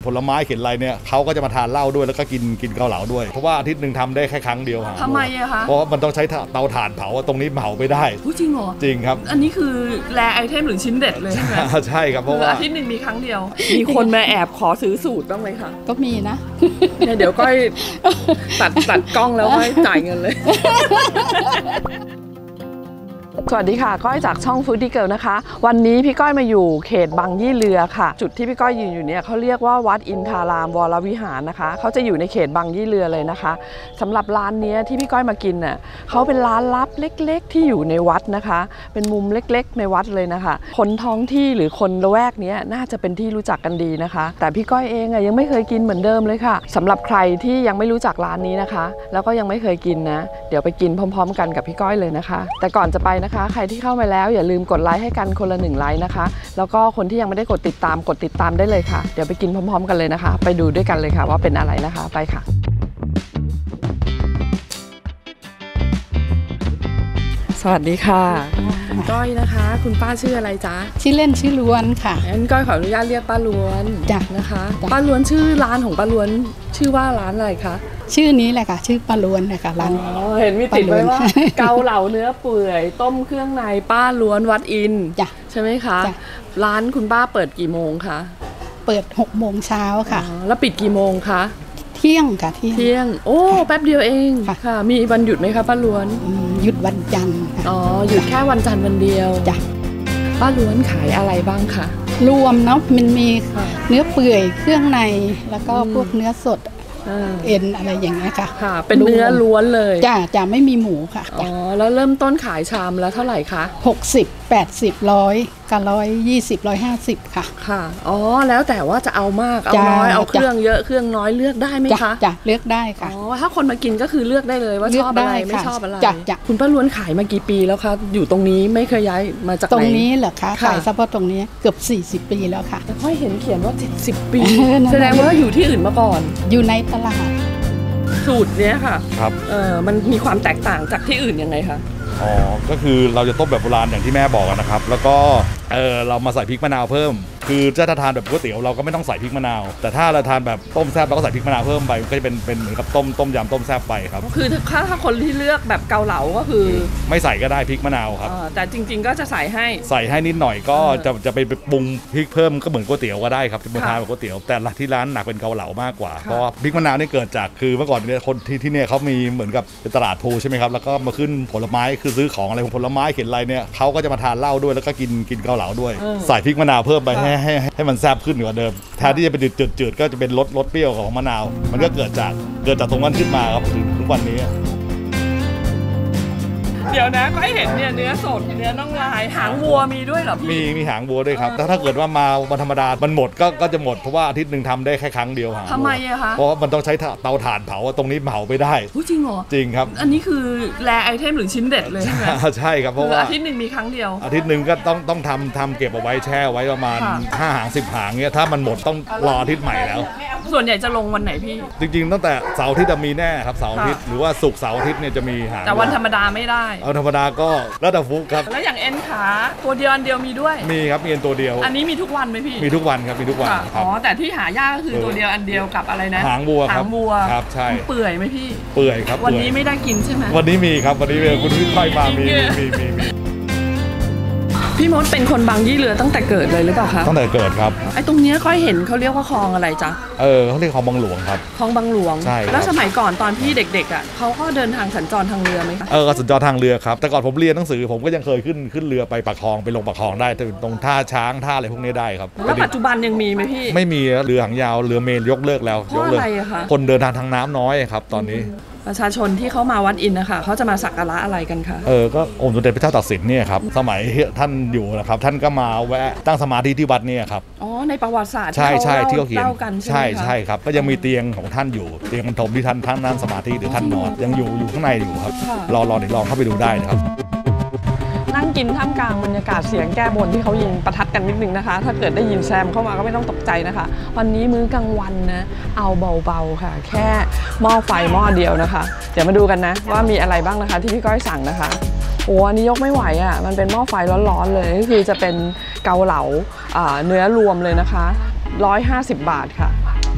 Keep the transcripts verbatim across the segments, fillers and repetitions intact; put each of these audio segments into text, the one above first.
ผลไม้เข็นอะไรเนี่ยเขาก็จะมาทานเหล้าด้วยแล้วก็กินกินเกาเหลาด้วยเพราะว่าอาทิตย์หนึ่งทำได้แค่ครั้งเดียวทำไมอะคะเพราะมันต้องใช้เตาถ่านเผาตรงนี้เผาไม่ได้จริงเหรอจริงครับอันนี้คือแรไอเทมหรือชิ้นเด็ดเลยใช่ไหมใช่ครับเพราะว่าอาทิตย์หนึ่งมีครั้งเดียวมีคนมาแอบขอซื้อสูตรบ้างไหมคะก็มีนะเดี๋ยวก้อยตัดตัดกล้องแล้วก้อยจ่ายเงินเลยสวัสดีค่ะก้อยจากช่องฟู้ดดี้เกิร์ลนะคะวันนี้พี่ก้อยมาอยู่เขตบางยี่เรือค่ะจุดที่พี่ก้อยยืนอยู่เนี่ยเขาเรียกว่าวัดอินทารามวรวิหารนะคะเขาจะอยู่ในเขตบางยี่เรือเลยนะคะสำหรับร้านนี้ที่พี่ก้อยมากินน่ะเขาเป็นร้านลับเล็กๆที่อยู่ในวัดนะคะเป็นมุมเล็กๆในวัดเลยนะคะคนท้องที่หรือคนละแวกนี้น่าจะเป็นที่รู้จักกันดีนะคะแต่พี่ก้อยเองอ่ะยังไม่เคยกินเหมือนเดิมเลยค่ะสำหรับใครที่ยังไม่รู้จักร้านนี้นะคะแล้วก็ยังไม่เคยกินนะเดี๋ยวไปกินพร้อมๆกันกับพี่ก้อยเลยนะคะแต่ก่อนจะไปนะคะใครที่เข้ามาแล้วอย่าลืมกดไลค์ให้กันคนละหนึ่งไลค์นะคะแล้วก็คนที่ยังไม่ได้กดติดตามกดติดตามได้เลยค่ะเดี๋ยวไปกินพร้อมๆกันเลยนะคะไปดูด้วยกันเลยค่ะว่าเป็นอะไรนะคะไปค่ะสวัสดีค่ะก้อยนะคะคุณป้าชื่ออะไรจ๊ะชื่อเล่นชื่อล้วนค่ะงั้นก้อยขออนุญาตเรียกป้าล้วนจ้ะนะคะป้าล้วนชื่อร้านของป้าล้วนชื่อว่าร้านอะไรคะชื่อนี้แหละค่ะชื่อป้าล้วนนะคะร้านเห็นมีติดไว้ว่าเกาเหลาเนื้อเปื่อยต้มเครื่องในป้าล้วนวัดอินจ้ะใช่ไหมคะร้านคุณป้าเปิดกี่โมงคะเปิดหกโมงเช้าค่ะแล้วปิดกี่โมงคะเที่ยงค่ะเที่ยงเที่ยงโอ้แป๊บเดียวเองค่ะมีวันหยุดไหมคะป้าล้วนหยุดวันจันทร์อ๋อหยุดแค่วันจันทร์วันเดียวจ้ะป้าล้วนขายอะไรบ้างคะรวมเนาะมันมีเนื้อเปื่อยเครื่องในแล้วก็พวกเนื้อสดเอ็นอะไรอย่างเงี้ยค่ะค่ะเป็นเนื้อล้วนเลยจ้ะจะไม่มีหมูค่ะอ๋อแล้วเริ่มต้นขายชามแล้วเท่าไหร่คะหกสิบ แปดสิบ ร้อยกับร้อยยี่สิบ ร้อยห้าสิบค่ะค่ะอ๋อแล้วแต่ว่าจะเอามากเอาน้อยเอาเครื่องเยอะเครื่องน้อยเลือกได้ไหมคะจ้ะเลือกได้ค่ะอ๋อถ้าคนมากินก็คือเลือกได้เลยว่าชอบอะไรไม่ชอบอะไรจ้ะจ้ะคุณป้าล้วนขายมากี่ปีแล้วคะอยู่ตรงนี้ไม่เคยย้ายมาจากไหนตรงนี้เหรอคะขายเฉพาะตรงนี้เกือบสี่สิบปีแล้วค่ะแต่ค่อยเห็นเขียนว่าเจ็ดสิบปีแสดงว่าอยู่ที่อื่นมาก่อนอยู่ในตลาดสูตรเนี้ยค่ะครับเออมันมีความแตกต่างจากที่อื่นยังไงคะอ๋อก็คือเราจะต้มแบบโบราณอย่างที่แม่บอกนะครับแล้วก็เออเรามาใส่พริกมะนาวเพิ่มคือถ้าทานแบบก๋วยเตี๋ยวเราก็ไม่ต้องใส่พริกมะนาวแต่ถ้าเราทานแบบต้มแซ่บเราก็ใส่พริกมะนาวเพิ่มไปก็จะเป็นเป็นเหมือนกับต้มต้มยำต้มแซ่บไปครับคือถ้าถ้าคนที่เลือกแบบเกาเหลาก็คือไม่ใส่ก็ได้พริกมะนาวครับแต่จริงๆก็จะใส่ให้ใส่ให้นิดหน่อยก็จะจะไปปรุงพริกเพิ่มก็เหมือนก๋วยเตี๋ยวก็ได้ครับจะมาทานแบบก๋วยเตี๋ยวแต่ที่ร้านหนักเป็นเกาเหลามากกว่าเพราะพริกมะนาวนี่เกิดจากคือเมื่อก่อนเนี่ยคนที่ที่เนี่ยเขามีเหมือนกับเป็นตลาดภูใช่ไหมครับแล้วก็มาขึ้นผลไม้คือซื้อของอะไรผลไม้เข็นอะไรเนี่ยเขาก็จะมาทานเหล้าด้วยแล้วก็กินกินเกาเหลาด้วยใส่พริกมะนาวเพิ่มไปให้ให้ให้มันแซ่บขึ้นกว่าเดิมแทนที่จะเป็นจืดๆก็จะเป็นรสรสเปรี้ยวของมะนาวมันก็เกิดจากเกิดจากตรงนั้นขึ้นมาครับถึงทุกวันนี้เดี๋ยวนะก็ให้เห็นเนี่ยเนื้อสดเนื้อน่องลายหางวัวมีด้วยเหรอพี่มีมีหางวัวด้วยครับแต่ถ้าเกิดว่ามาวันธรรมดามันหมดก็ก็จะหมดเพราะว่าอาทิตย์หนึ่งทำได้แค่ครั้งเดียวทำไมอะคะเพราะว่ามันต้องใช้เตาถ่านเผาตรงนี้เผาไม่ได้จริงเหรอจริงครับอันนี้คือแรไอเทมหรือชิ้นเด็ดเลยใช่ไหมใช่ครับเพราะว่าอาทิตย์หนึ่งมีครั้งเดียวอาทิตย์หนึ่งก็ต้องต้องทำทำเก็บเอาไว้แช่ไว้ประมาณห้าหางสิบหางเนี่ยถ้ามันหมดต้องรออาทิตย์ใหม่แล้วส่วนใหญ่จะลงวันไหนพี่จริงๆตั้งแต่เสาร์อาทิตย์จะมีแน่ครับเสาร์อาทิตย์หรือว่าศุกร์เสาร์อาทิตย์เนี่ยจะมีหางแต่วันธรรมดาไม่ได้เอาธรรมดาก็แล้วแต่ฟุกครับแล้วอย่างเอ็นขาตัวเดียวอันเดียวมีด้วยมีครับมีเอ็นตัวเดียวอันนี้มีทุกวันไหมพี่มีทุกวันครับมีทุกวันอ๋อแต่ที่หายากก็คือตัวเดียวอันเดียวกับอะไรนะหางวัวครับหางวัวครับใช่เปื่อยไหมพี่เปื่อยครับวันนี้ไม่ได้กินใช่ไหมวันนี้มีครับวันนี้คุณพี่ค่อยมามีมีมีมีพี่มดเป็นคนบางยี่เรือตั้งแต่เกิดเลยหรือเปล่าคะตั้งแต่เกิดครับไอ้ตรงนี้ค่อยเห็นเขาเรียกว่าคลองอะไรจ๊ะเออเขาเรียกคลองบางหลวงครับคลองบางหลวงใช่แล้วสมัยก่อนตอนพี่เด็กๆอ่ะเขาก็เดินทางสัญจรทางเรือไหมคะเออสัญจรทางเรือครับแต่ก่อนผมเรียนหนังสือผมก็ยังเคยขึ้นขึ้นเรือไปปากคลองไปลงปากคลองได้ตรงท่าช้างท่าอะไรพวกนี้ได้ครับแล้วปัจจุบันยังมีไหมพี่ไม่มีเรือหางยาวเรือเมนยกเลิกแล้วยกเลิกคนเดินทางทางน้ำน้อยครับตอนนี้ประชาชนที่เขามาวัดอินนะคะเขาจะมาสักการะอะไรกันคะเออก็องค์สมเด็จพระเจ้าตากสินเนี่ยครับสมัยท่านอยู่นะครับท่านก็มาแวะตั้งสมาธิที่วัดเนี่ยครับอ๋อในประวัติศาสตร์ใช่ใช่ที่เขาเขียนกันใช่ใช่ครับก็ยังมีเตียงของท่านอยู่เตียงบรรทมที่ท่านท่านนั่งสมาธิหรือท่านนอนยังอยู่อยู่ข้างในอยู่ครับรอรอเดี๋ยวลองเข้าไปดูได้นะครับนั่งกินท่ามกลางบรรยากาศเสียงแก้บนที่เขายิงประทัดกันนิดนึงนะคะถ้าเกิดได้ยินแซมเข้ามาก็ไม่ต้องตกใจนะคะวันนี้มื้อกลางวันนะเอาเบาๆค่ะแค่หม้อไฟหม้อเดียวนะคะเดี๋ยวมาดูกันนะว่ามีอะไรบ้างนะคะที่พี่ก้อยสั่งนะคะโอ้อันนี้ยกไม่ไหวอ่ะมันเป็นหม้อไฟร้อนๆเลยก็คือจะเป็นเกาเหลาเนื้อรวมเลยนะคะหนึ่งร้อยห้าสิบบาทค่ะ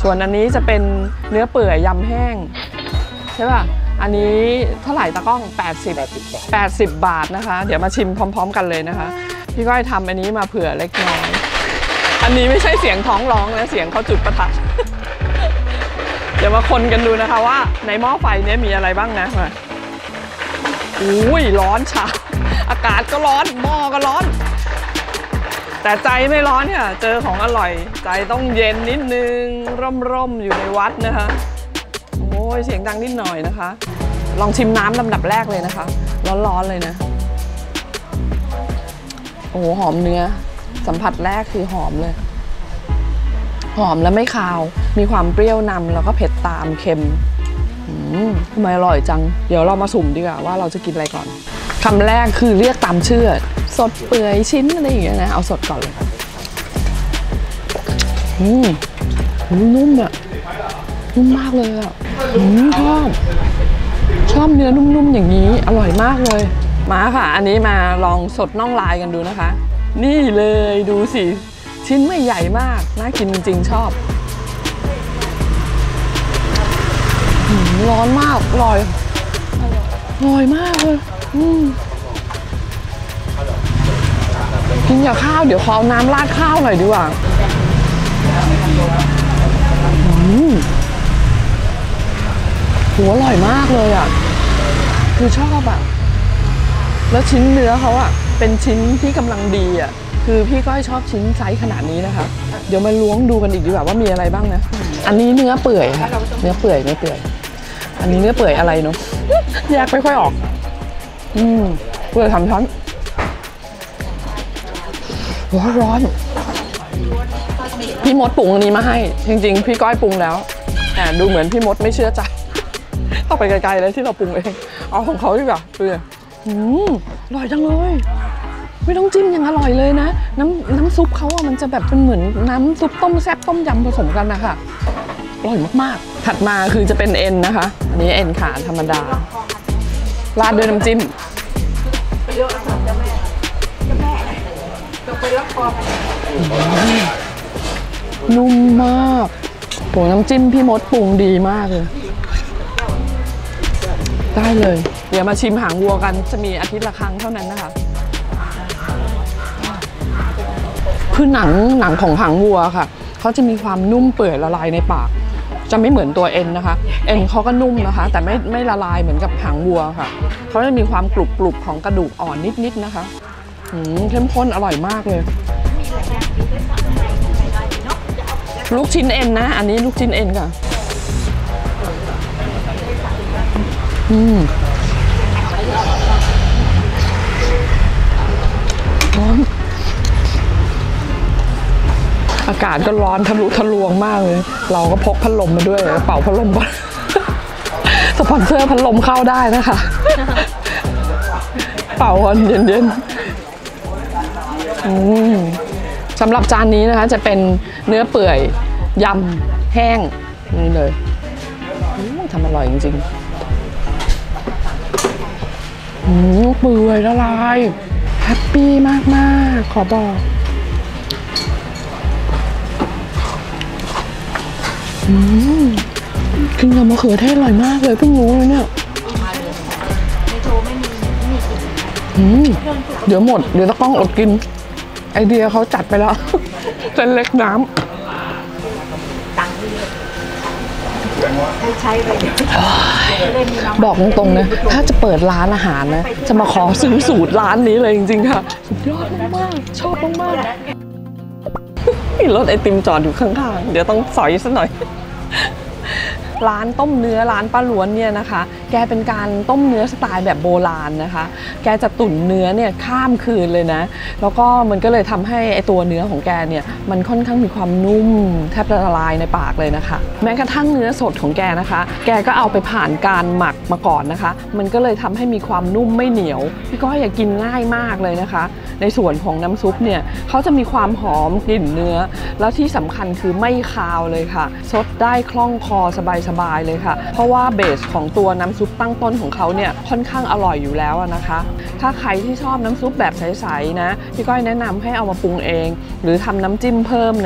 ส่วนอันนี้จะเป็นเนื้อเปื่อยยำแห้งใช่ป่ะอันนี้เท่าไหร่ตากล้องแปดสิบ แปดสิบบาทนะคะเดี๋ยวมาชิมพร้อมๆกันเลยนะคะพี่ก้อยทำอันนี้มาเผื่อเล็กน้อยอันนี้ไม่ใช่เสียงท้องร้องนะเสียงเขาจุดประทัด เดี๋ยวมาคนกันดูนะคะว่าในหม้อไฟนี้มีอะไรบ้างนะมาอุ้ยร้อนฉะอากาศก็ร้อนหม้อก็ร้อนแต่ใจไม่ร้อนค่ะเจอของอร่อยใจต้องเย็นนิดนึงร่มๆอยู่ในวัดนะคะโอ้ยเสียงดังนิดหน่อยนะคะลองชิมน้ำลำดับแรกเลยนะคะร้อนๆเลยนะโอ้โหหอมเนื้อสัมผัสแรกคือหอมเลยหอมแล้วไม่คาวมีความเปรี้ยวนำแล้วก็เผ็ดตามเค็มทำไมอร่อยจังเดี๋ยวเรามาสุ่มดีกว่าว่าเราจะกินอะไรก่อนคำแรกคือเรียกตามชื่อสดเปื่อยชิ้นอะไรอย่างเงี้ยนะเอาสดก่อนเลยอืมนุ่มอ่ะนุ่มมากเลยอ่ะชอบชอบเนื้อนุ่มๆอย่างนี้อร่อยมากเลยมาค่ะอันนี้มาลองสดน่องลายกันดูนะคะนี่เลยดูสิชิ้นไม่ใหญ่มากน่ากินจริงๆชอบร้อนมากอร่อยอร่อยมากเลยกินกับข้าวเดี๋ยวขอน้ำราดข้าวหน่อยดีกว่าหัวอร่อยมากเลยอ่ะคือชอบอ่ะแล้วชิ้นเนื้อเขาอ่ะเป็นชิ้นที่กำลังดีอ่ะคือพี่ก้อยชอบชิ้นไซส์ขนาดนี้นะคะเดี๋ยวมาล้วงดูกันอีกดีกว่าว่ามีอะไรบ้างนะอันนี้เนื้อเปื่อยค่ะเนื้อเปื่อยเนื้อเปื่อยอันนี้เนื้อเปื่อยอะไรเนาะแยกไม่ค่อยออกอืมเปื่อยสามชั้นร้อนร้อนพี่มดปรุงอันนี้มาให้จริงๆพี่ก้อยปรุงแล้วแต่ดูเหมือนพี่มดไม่เชื่อใจเข้าไปไกลๆเลยที่เราปรุงเองเอาของเขาดีกว่าเปื่อยอืมอร่อยจังเลยไม่ต้องจิ้มยังอร่อยเลยนะน้ำน้ำซุปเขาอะมันจะแบบเป็นเหมือนน้ำซุปต้มแซ่บต้มยำผสมกันนะคะอร่อยมากๆถัดมาคือจะเป็นเอ็นนะคะอันนี้เอ็นขาธรรมดาราดด้วยน้ำจิ้มนุ่มมากโหน้ำจิ้มพี่มดปรุงดีมากเลยได้เลยเดี๋ยวมาชิมหางวัวกันจะมีอาทิตย์ละครั้งเท่านั้นนะคะคือหนังหนังของหางวัวค่ะเขาจะมีความนุ่มเปื่อยละลายในปากจะไม่เหมือนตัวเอ็นนะคะเอ็นเขาก็นุ่มนะคะแต่ไม่ไม่ละลายเหมือนกับหางวัวค่ะเขาจะมีความกรุบกรุบของกระดูกอ่อนนิดๆนะคะเข้มข้นอร่อยมากเลยลูกชิ้นเอ็นนะอันนี้ลูกชิ้นเอ็นค่ะอืมร้อนอากาศก็ร้อนทะลุทะลวงมากเลยเราก็พกพัดลมมาด้วยเป่าพัดลมก่อนสปอนเซอร์พัดลมเข้าได้นะคะเป่าก่อนเย็นๆสำหรับจานนี้นะคะจะเป็นเนื้อเปื่อยยำแห้งนี่เลยทำอร่อยจริงๆเปื่อยละลายแฮปปี้มากๆขอบอกกินกับมะเขือเทศอร่อยมากเลยเพิ่งรู้เลยเนี่ยเดี๋ยวหมดเดี๋ยวต้องอดกินไอเดียเขาจัดไปแล้วเส้นเล็กน้ำบอกตรงๆนะถ้าจะเปิดร้านอาหารนะจะมาขอซื้อสูตรร้านนี้เลยจริงๆค่ะสุดยอดมากๆชอบมากๆมีรถไอติมจอดอยู่ข้างๆเดี๋ยวต้องสอยซะหน่อยร้านต้มเนื้อร้านป้าล้วนเนี่ยนะคะแกเป็นการต้มเนื้อสไตล์แบบโบราณนะคะแกจะตุ๋นเนื้อเนี่ยข้ามคืนเลยนะแล้วก็มันก็เลยทำให้ไอตัวเนื้อของแกเนี่ยมันค่อนข้างมีความนุ่มแทบจะละลายในปากเลยนะคะแม้กระทั่งเนื้อสดของแกนะคะแกก็เอาไปผ่านการหมักมาก่อนนะคะมันก็เลยทำให้มีความนุ่มไม่เหนียวพี่ก้อยอยากกินง่ายมากเลยนะคะในส่วนของน้ำซุปเนี่ยเขาจะมีความหอมกลิ่นเนื้อแล้วที่สำคัญคือไม่คาวเลยค่ะซดได้คล่องคอสบายๆเลยค่ะเพราะว่าเบสของตัวน้ำซุปตั้งต้นของเขาเนี่ยค่อนข้างอร่อยอยู่แล้วนะคะถ้าใครที่ชอบน้ำซุปแบบใสๆนะพี่ก้อยแนะนำให้เอามาปรุงเองหรือทำน้ำจิ้มเพิ่มนะ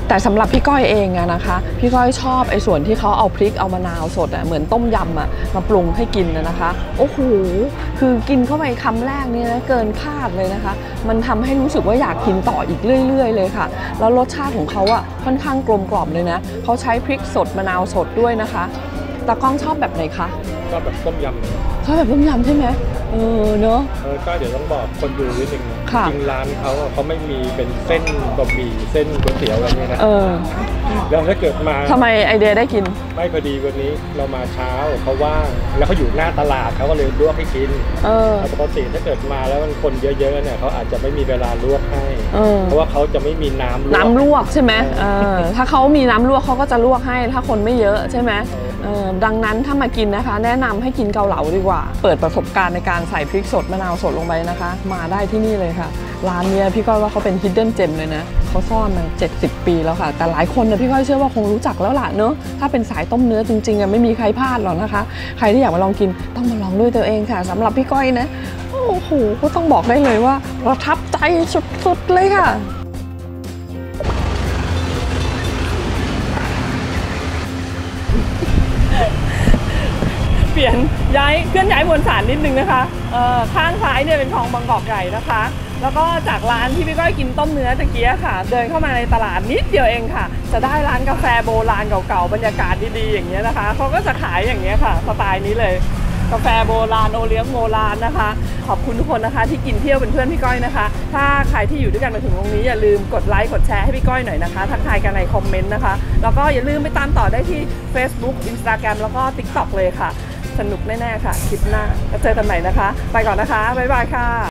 แต่สำหรับพี่ก้อยเองอะนะคะพี่ก้อยชอบไอ้ส่วนที่เขาเอาพริกเอามะนาวสดอะเหมือนต้มยำอะมาปรุงให้กินนะนะคะโอ้โหคือกินเข้าไปคำแรกนี่นะเกินคาดเลยนะคะมันทำให้รู้สึกว่าอยากกินต่ออีกเรื่อยๆเลยค่ะแล้วรสชาติของเขาอะค่อนข้างกลมกล่อมเลยนะเขาใช้พริกสดมะนาวสดด้วยนะคะตากล้องชอบแบบไหนคะก็แบบต้มยำชอบแบบต้มยำใช่ไหมเออเนอะเออก็เดี๋ยวต้องบอกคนดูนิดนึงค่ะจริงร้านเขาอะเขาไม่มีเป็นเส้นบะหมี่เส้นก๋วยเตี๋ยวอะไรเนี่ยนะเออแล้วถ้าเกิดมาทำไมไอเดียได้กินไม่พอดีวันนี้เรามาเช้าเขาว่างแล้วเขาอยู่หน้าตลาดเขาก็เลยลวกให้กินเออแต่ปกติถ้าเกิดมาแล้วมันคนเยอะๆเนี่ยเขาอาจจะไม่มีเวลาลวกให้เออเพราะว่าเขาจะไม่มีน้ำลวกน้ำลวกใช่ไหมเออถ้าเขามีน้ำลวกเขาก็จะลวกให้ถ้าคนไม่เยอะใช่ไหมเออดังนั้นถ้ามากินนะคะ แนะนำให้กินเกาเหลาดีกว่า เปิดประสบการณ์ในการใส่พริกสดมะนาวสดลงไปนะคะ มาได้ที่นี่เลยค่ะ ร้านเนี้ยพี่ก้อยว่าเขาเป็น hidden gem เลยนะเขาซ่อนมาเจ็ดสิบปีแล้วค่ะ แต่หลายคนนะพี่ก้อยเชื่อว่าคงรู้จักแล้วล่ะเนอะถ้าเป็นสายต้มเนื้อจริงๆอะไม่มีใครพลาดหรอกนะคะ ใครที่อยากมาลองกินต้องมาลองด้วยตัวเองค่ะสำหรับพี่ก้อยนะโอ้โหก็ต้องบอกได้เลยว่าประทับใจสุดๆเลยค่ะ เปลี่ยนย้ายเคลื่อนย้ายมวลสารนิดนึงนะคะเอ่อข้างซ้ายเนี่ยเป็นคลองบางกอกใหญ่นะคะ แล้วก็จากร้านที่พี่ก้อยกินต้มเนื้อตะเกียค่ะ เดินเข้ามาในตลาดนิดเดียวเองค่ะ จะได้ร้านกาแฟโบราณเก่าๆบรรยากาศดีๆอย่างเงี้ยนะคะเขาก็จะขายอย่างเงี้ยค่ะสไตล์นี้เลยกาแฟโบราณโอเลี้ยงโบราณนะคะขอบคุณทุกคนนะคะที่กินเที่ยวเป็นเพื่อนพี่ก้อยนะคะถ้าใครที่อยู่ด้วยกันมาถึงตรงนี้อย่าลืมกดไลค์กดแชร์ให้พี่ก้อยหน่อยนะคะทักทายกันในคอมเมนต์นะคะแล้วก็อย่าลืมไปตามต่อได้ที่ Facebook Instagram แล้วก็ ติ๊กต็อก เลยค่ะสนุกแน่ๆค่ะคลิปหน้าแล้วเจอกันใหม่นะคะไปก่อนนะคะบ๊ายบายค่ะ